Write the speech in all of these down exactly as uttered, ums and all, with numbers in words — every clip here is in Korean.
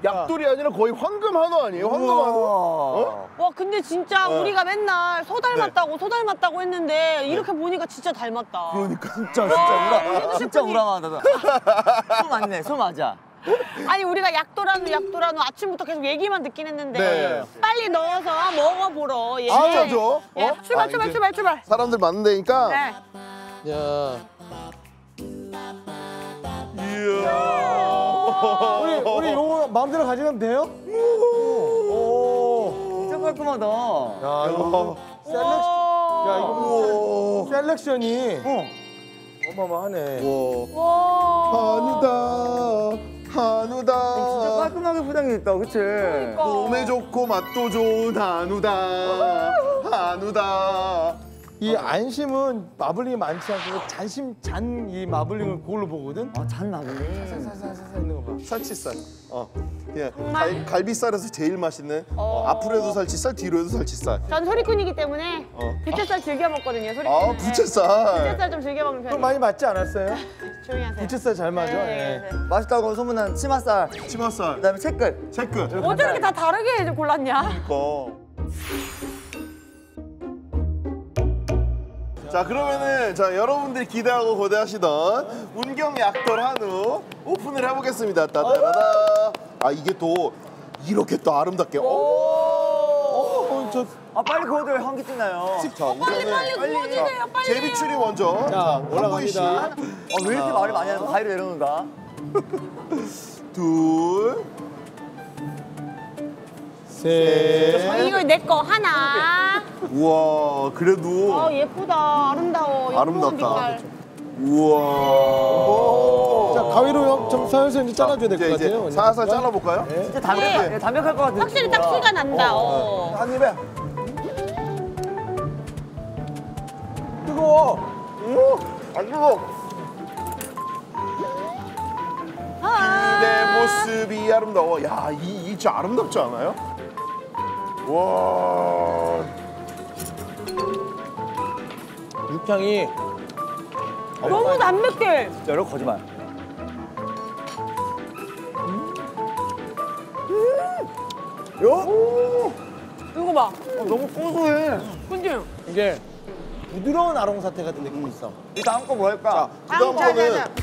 약돌이 아니라 거의 황금 한우 아니에요? 황금 한우? 어? 와 근데 진짜 어. 우리가 맨날 소 닮았다고 네. 소 닮았다고 했는데 이렇게 네. 보니까 진짜 닮았다. 그러니까 진짜 진짜 우라 진짜 우랑하다. 소 맞네, 소 맞아. 아니 우리가 약도라누 약도라누 아침부터 계속 얘기만 듣긴 했는데 네. 빨리 넣어서 먹어보러. 예. 진짜죠? 예. 어? 출발 아, 출발 이제 출발 출발. 사람들 많은 데니까. 네. 야. 이야. 우리 우리 요거 마음대로 가져가면 돼요? 오. 진짜 깔끔하다. 야 이거 셀렉 야 이거 셀렉션이 어. 어마어마하네. 와. 한우다. 한우다. 진짜 깔끔하게 포장됐다, 그치? 그러니까. 몸에 좋고 맛도 좋은 한우다. 한우다. 이 안심은 마블링이 많지 않고 잔심 잔 이 마블링을 그걸로 보거든. 아, 잔 마블링. 살살살살 있는 거 봐. 살치살. 어. 그냥 갈, 갈비살에서 제일 맛있는 어. 앞으로 해도 살치살, 뒤로 해도 살치살. 전 소리꾼이기 때문에 어. 부채살 즐겨 먹거든요. 소리꾼. 아, 부채살. 부채살 좀 즐겨 먹는 그럼 편이에요. 많이 맞지 않았어요? 조용히 하세요. 부채살 잘 맞아. 네, 예. 네, 네. 맛있다고 소문난 치맛살, 치맛살. 그다음에 채끝. 채끝. 어떻게 이렇게 다 다르게 골랐냐? 그러니까. 자 그러면은 자 여러분들이 기대하고 고대하시던 운경 약돌 한우 오픈을 해보겠습니다. 따다라다. 아 이게 또 이렇게 또 아름답게. 어? 어, 저 아, 빨리 구워줘요. 현기증 나요. 자 우선은 빨리 구워주세요. 빨리. 제비추리 먼저. 자, 한 올라갑니다. 분씩. 아, 왜 이렇게 말을 많이 하는 거? 가위로 내려놓는가? 둘. 셋. 어, 이거 내 거 하나. 우와 그래도 어 예쁘다. 아름다워. 예쁜 아름답다. 빛깔. 우와. 자 가위로 형 좀 살살 이제 잘라줘야 될 이제 것 이제 같아요. 살살 잘라볼까요? 네. 진짜 담백할, 예. 담백할 것 같은 확실히 딱 느낌이다. 티가 난다. 어. 한 입에. 뜨거워. 오, 안 뜨거. 아. 내 모습이 아름다워. 야, 이, 이 진짜 아름답지 않아요? 와. 육향이 너무 담백해. 진짜 여러분 거짓말. 요? 이거 봐. 너무 고소해. 그치? 이게 부드러운 아롱사태 같은 느낌이 있어. 이 다음 거 뭐 할까? 그 다음 자, 자, 거는 자.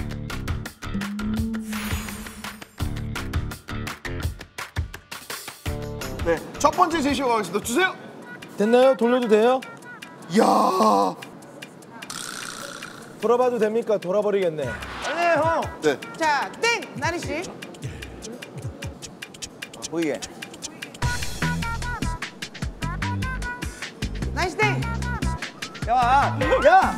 네, 첫 번째 제시어 가겠습니다. 주세요. 됐나요? 돌려도 돼요? 이야. 돌아봐도 됩니까? 돌아버리겠네. 빨리 형. 네. 자, 땡! 나리 씨. 보이게. 나이스 땡! 야, 야.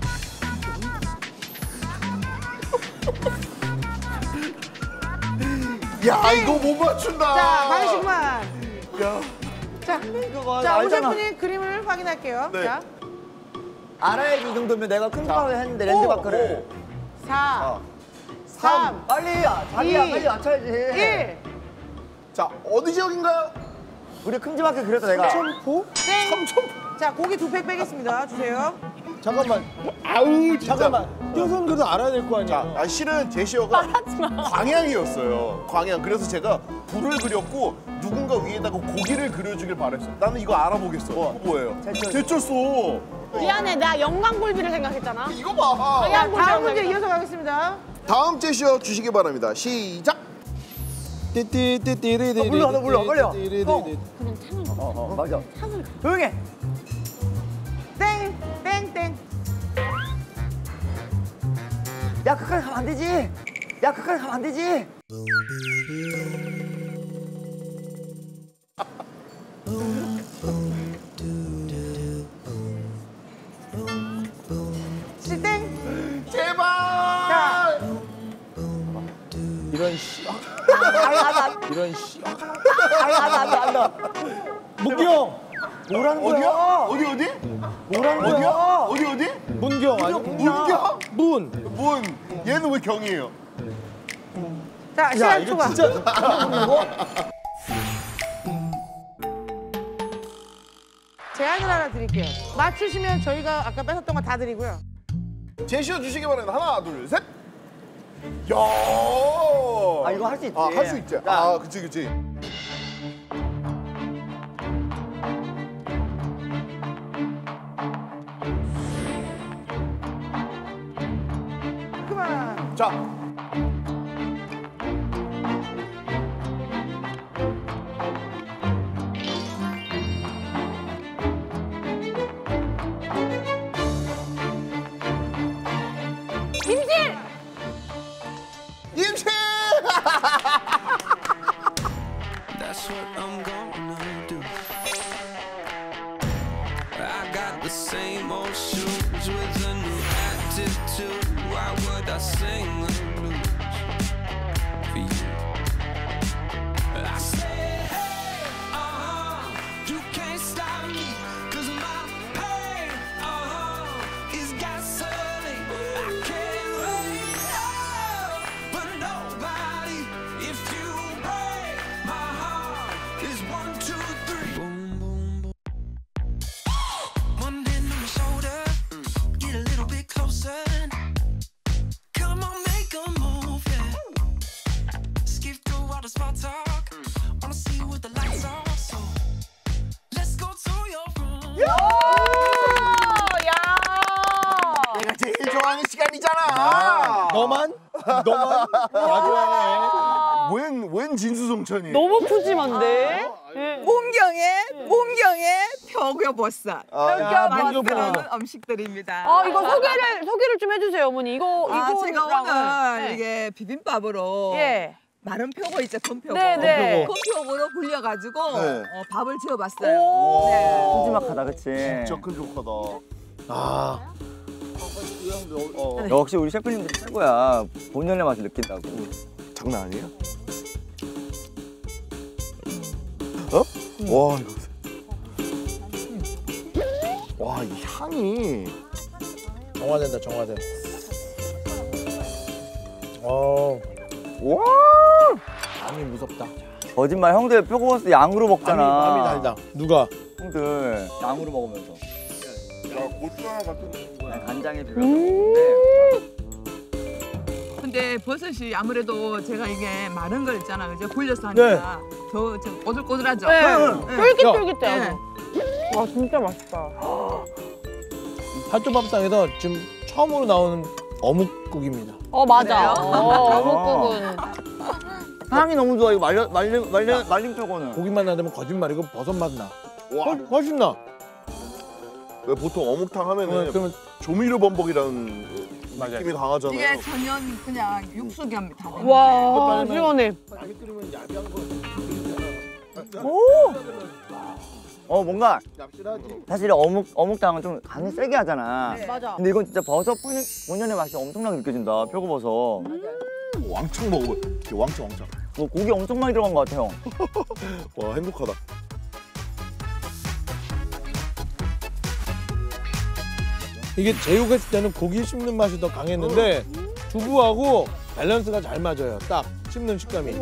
야, 이거 못 맞춘다. 자, 가위 씨구만. 야. 자, 그거 자, 오 알잖아. 셰프님 그림을 확인할게요. 네. 자, 알아야지 이 정도면 내가 큰 방을 했는데 랜드 마크를. 사, 삼. 삼, 빨리 야, 자기야 이, 빨리 맞춰야지. 일, 자, 어디 지역인가요? 우리 큰지밖에 그렸다 내가. 삼천포? 땡! 삼천. 자, 고기 두 팩 빼겠습니다. 주세요. 잠깐만. 아우, 진짜. 잠깐만. 띄어서는 그래도 알아야 될 거 아니야. 자, 아, 실은 제시어가 광양이었어요. 광양. 그래서 제가 불을 그렸고 누군가 위에다가 고기를 그려주길 바랬어. 나는 이거 알아보겠어. 이거 뭐예요? 제철소. 제철소. 미안해. 나 영광굴비를 생각했잖아. 이거 봐. 자, 다음 문제 이어서 가겠습니다. 다음 제시어 주시기 바랍니다. 시작. 띠띠띠띠리리. 어, 물러, 너 물러, 빨리 와. 띠리리리. 어. 그냥 창을 가. 어, 어, 맞아. 조용해. 땡! 땡! 땡! 야, 그까지 가면 안 되지. 야, 그까지 가면 안 되지. 씨 땡! 제발. 자, 이런 씨. 아니, 안 돼, 이런 씨. 아니, 안 돼, 안 돼, 안 돼. 문경. 뭐라는 어디야? 거야? 어디 어디? 뭐라는 어디야? 거야? 어디 어디? 문경 아니 문경? 문. 문. 얘는 왜 경이에요? 자, 야 시간 이거 초과. 진짜 제안을 하나 드릴게요. 맞추시면 저희가 아까 뺏었던 거 다 드리고요. 제시어 주시기 바랍니다. 하나, 둘, 셋. 야. 아 이거 할 수 있지. 아, 할 수 있지. 야, 아, 그치, 그치. 그만. 자. 김실! 임신! That's what I'm gonna do. I got the same old shoes with a new attitude. Why would I sing the blues for you? I say, hey, uh-huh, you can't stop me, 'cause my pain, uh-huh, is gasoline. I can't wait, oh, but nobody, if you break my heart, is one, two, three. Boom, boom, boom. One hand on my shoulder, get a little bit closer. Come on, make a move, yeah. Skip through all the small talk. Wanna see what the lights are, so let's go to your room. 오, 야. 내가 제일 좋아하는 시간이잖아. 너만? 너만? 나 좋아해. 웬, 웬 진수성찬이? 너무 푸짐한데? 예. 문경의 문경의 표고버섯. 아, 만드는 음식들입니다. 아, 이거 소개를, 소개를 좀 해주세요, 어머니. 이거, 아, 이거. 제가 오늘 네. 이게 비빔밥으로 예. 마른 표고 있죠, 건표고. 네, 네. 건표고로 불려가지고 네. 어, 밥을 지어봤어요. 오. 네. 푸짐하다, 그치? 진짜 큰 조카다. 아. 어, 역시 우리 셰프님들 최고야. 본연의 맛을 느낀다고. 장난 아니에요? 어? 와, 이거. 와, 이 향이. 정화된다, 정화돼. 어, 와! 감이 무섭다. 거짓말, 형들 표고버스 양으로 감이, 먹잖아. 감이 달다. 누가? 형들 양으로 먹으면서. 야, 고추 하나 같은 거. 간장에 비벼서 먹는데. 근데 버섯이 아무래도 제가 이게 마른 걸 있잖아, 이제 굴려서 하니까 더 좀 꼬들꼬들하죠. 네. 네. 쫄깃쫄깃해. 네. 아주. 와, 진짜 맛있다. 팔도밥상에서 지금 처음으로 나오는 어묵국입니다. 어, 맞아. 그래요? 어, 어묵국은. 향이 너무 좋아. 이거 말려, 말려, 말려, 말린 표고는. 고기만 나면 거짓말이고 버섯 맛 나. 와, 훨- 훨씬 나. 왜 보통 어묵탕 하면은 그러면 조미료 범벅이라는 맞아요. 느낌이 강하잖아요. 이게 전혀 그냥 육수겸 다 됩니다. 와, 시원해. 어, 뭔가 사실 어묵, 어묵탕은 좀 간을 세게 하잖아. 네. 맞아. 근데 이건 진짜 버섯 본연, 본연의 맛이 엄청나게 느껴진다. 표고버섯. 왕창 먹어봐. 이렇게 왕창 왕창. 뭐 고기 엄청 많이 들어간 것 같아, 형. 와, 행복하다. 이게 제육했을 때는 고기 씹는 맛이 더 강했는데 두부하고 밸런스가 잘 맞아요. 딱 씹는 식감이.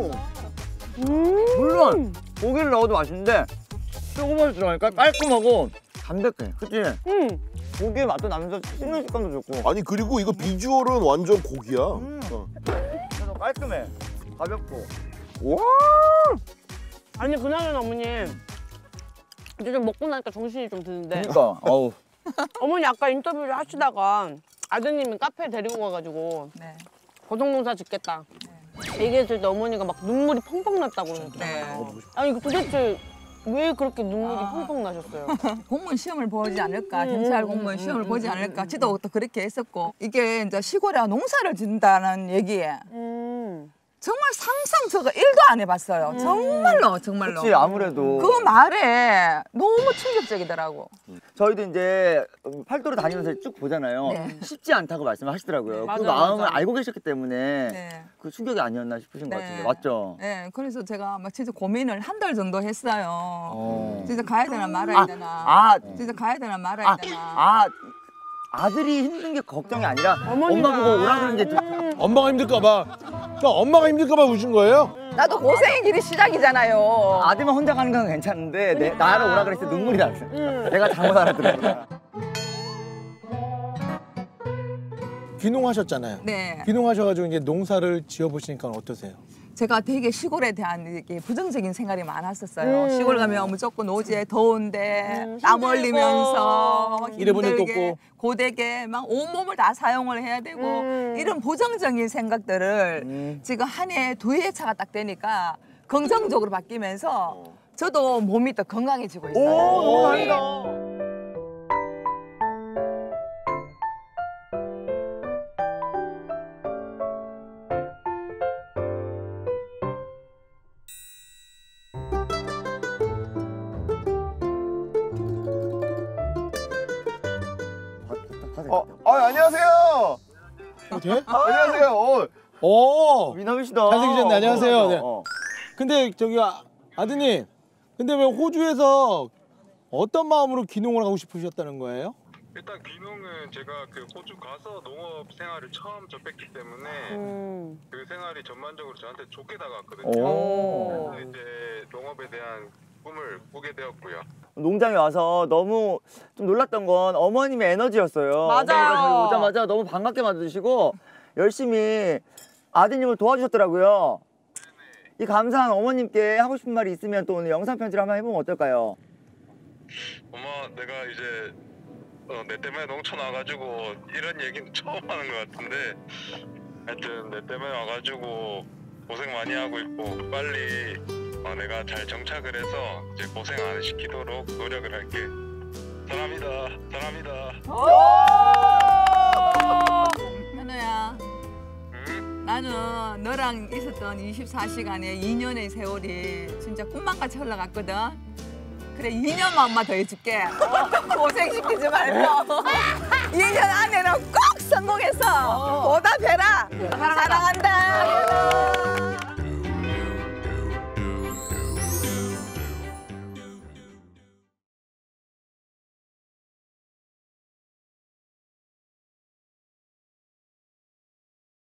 물론 고기를 넣어도 맛있는데 표고버섯 들어가니까 깔끔하고 담백해. 그치? 응. 고기의 맛도 나면서 씹는 식감도 좋고. 아니, 그리고 이거 비주얼은 완전 고기야. 음. 어. 그래서 깔끔해. 가볍고. 와! 아니, 그나저나 어머니. 이제 좀 먹고 나니까 정신이 좀 드는데. 그러니까, 어우. 어머니 아까 인터뷰를 하시다가 아드님이 카페에 데리고 가가지고 네. 고성농사 짓겠다. 얘기했을 때 어머니가 막 눈물이 펑펑 났다고 그러셨잖아요. 네. 아니, 그 도대체 왜 그렇게 눈물이 아. 펑펑 나셨어요? 공무원 시험을 보지 않을까, 음, 경찰 음, 공무원 음, 시험을 음, 보지 음, 않을까, 음, 지도부터 그렇게 했었고, 이게 이제 시골에 농사를 짓는다는 얘기에 음. 정말 상상 저거 일도 안 해봤어요. 정말로, 정말로. 그치, 아무래도. 그 말에 너무 충격적이더라고. 저희도 이제 팔도로 다니면서 쭉 보잖아요. 네. 쉽지 않다고 말씀하시더라고요. 맞아, 그 마음을 맞아. 알고 계셨기 때문에 네. 그 충격이 아니었나 싶으신 것 네. 같은데. 맞죠? 네, 그래서 제가 막 진짜 고민을 한 달 정도 했어요. 어. 진짜 가야 되나 말아야 되나. 아, 진짜 가야 되나 말아야 아, 되나. 아, 아들이 힘든 게 걱정이 아니라 어머니가. 엄마 보고 오라 그러는 게 좀- 음. 엄마가 힘들까봐. 그러니까 엄마가 힘들까봐 우신 거예요? 나도 고생의 길이 시작이잖아요. 아들만 혼자 가는 건 괜찮은데 내, 나를 오라 그랬을 때 눈물이 났어. 음. 내가 잘못 알아들었구나. 귀농하셨잖아요. 네. 귀농하셔가지고 이제 농사를 지어보시니까 어떠세요? 제가 되게 시골에 대한 이게 부정적인 생각이 많았었어요. 음. 시골 가면 무조건 오지에 더운데 음, 땀 힘들고. 흘리면서 막 일회분을 힘들게, 꽂고. 고되게 막 온몸을 다 사용을 해야 되고 음. 이런 부정적인 생각들을 음. 지금 한 해 두 해 차가 딱 되니까 긍정적으로 바뀌면서 저도 몸이 더 건강해지고 있어요. 오, 너무 다행이다. 어, 아, 안녕하세요. 돼? 안녕하세요. 어, 오, 오. 미남이시다. 잘생기셨네. 안녕하세요. 네. 어. 근데 저기 아, 아드님, 근데 왜 호주에서 어떤 마음으로 귀농을 하고 싶으셨다는 거예요? 일단 귀농은 제가 그 호주 가서 농업 생활을 처음 접했기 때문에 음. 그 생활이 전반적으로 저한테 좋게 다가왔거든요. 오. 그래서 이제 농업에 대한 꿈을 꾸게 되었고요. 농장에 와서 너무 좀 놀랐던 건 어머님의 에너지였어요. 맞아요. 어머니가 저희 오자마자 너무 반갑게 맞아주시고 열심히 아드님을 도와주셨더라고요. 이 감사한 어머님께 하고 싶은 말이 있으면 또 오늘 영상 편지를 한번 해보면 어떨까요? 엄마, 내가 이제 어, 내 때문에 농촌 와가지고 이런 얘기는 처음 하는 것 같은데 하여튼 내 때문에 와가지고 고생 많이 하고 있고 빨리 어, 내가 잘 정착을 해서 이제 고생 안 시키도록 노력을 할게. 사랑합니다. 사랑합니다. 현우야, 응? 나는 너랑 있었던 이십사 시간의 이 년의 세월이 진짜 꿈만 같이 흘러갔거든. 그래, 이 년만 엄마 더 해줄게. 고생시키지 말고. 이 년 안에는 꼭 성공해서 보답해라. 사랑한다.